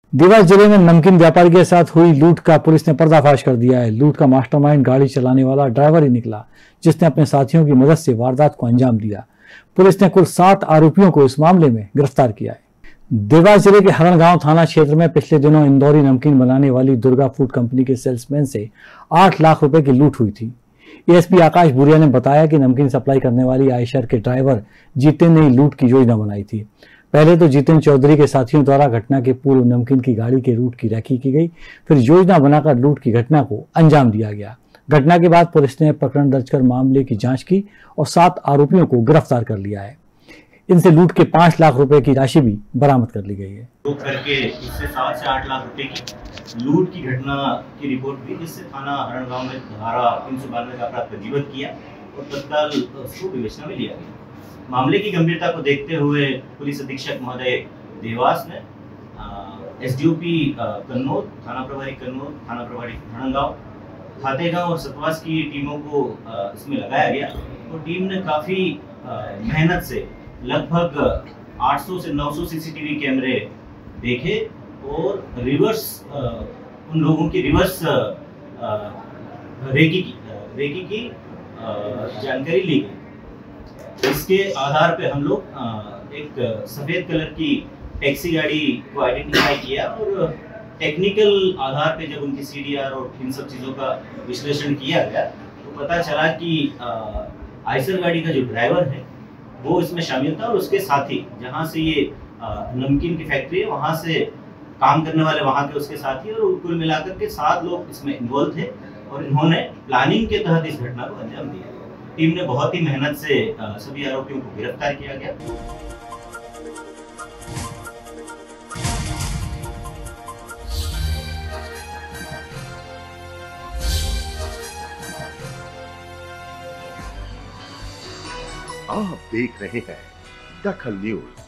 देवास जिले में नमकीन व्यापारी के साथ हुई लूट का पुलिस ने पर्दाफाश कर दिया है। लूट का मास्टरमाइंड गाड़ी चलाने वाला ड्राइवर ही निकला, जिसने अपने साथियों की मदद से वारदात को अंजाम दिया। पुलिस ने कुल 7 आरोपियों को इस मामले में गिरफ्तार किया है। देवास जिले के हरणगांव थाना क्षेत्र में पिछले दिनों इंदौरी नमकीन बनाने वाली दुर्गा फूड कंपनी के सेल्समैन से 8 लाख रुपए की लूट हुई थी। एएसपी आकाश भूरिया ने बताया कि नमकीन सप्लाई करने वाली आयशर के ड्राइवर जितेन ने लूट की योजना बनाई थी। पहले तो जितेन चौधरी के साथियों द्वारा घटना के पूर्व नमकीन की गाड़ी के रूट की रेकी की गई, फिर योजना बनाकर लूट की घटना को अंजाम दिया गया। घटना के बाद पुलिस ने प्रकरण दर्ज कर मामले की जांच की और 7 आरोपियों को गिरफ्तार कर लिया है। इनसे लूट के 5 लाख रुपए की राशि भी बरामद कर ली गई है। लूट करके इससे 7 से 8 लाख रुपए की लूट की घटना की रिपोर्ट हुई, जिससे थाना हरणगांव में धारा 392 का अपराध पंजीबद्ध किया और तत्काल उसको विवेचना में लिया गया। मामले की गंभीरता को देखते हुए पुलिस अधीक्षक महोदय देवास ने एसडीओपी कन्नौज, थाना प्रभारी कन्नौज, थाना प्रभारी हरणगांव, खातेगांव और सतवास की टीमों को इसमें लगाया गया और टीम ने काफ़ी मेहनत से लगभग 800 से 900 सीसीटीवी कैमरे देखे और रिवर्स उन लोगों की रिवर्स रेकी की जानकारी ली गई। इसके आधार पे हम लोग एक सफ़ेद कलर की टैक्सी गाड़ी को आइडेंटिफाई किया और टेक्निकल आधार पे जब उनकी सीडीआर और इन सब चीज़ों का विश्लेषण किया गया तो पता चला कि आयशर गाड़ी का जो ड्राइवर है वो इसमें शामिल था और उसके साथी, जहाँ से ये नमकीन की फैक्ट्री है वहाँ से काम करने वाले वहाँ के उसके साथी, और कुल मिलाकर के 7 लोग इसमें इन्वॉल्व थे और इन्होंने प्लानिंग के तहत इस घटना को अंजाम दिया। टीम ने बहुत ही मेहनत से सभी आरोपियों को गिरफ्तार किया गया। आप देख रहे हैं दखल न्यूज।